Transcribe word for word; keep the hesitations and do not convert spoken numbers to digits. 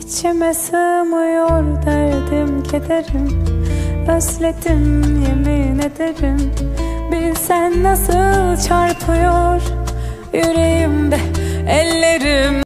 İçime sığmıyor derdim kederim, özledim yemin ederim. Bilsen nasıl çarpıyor yüreğimde ellerim.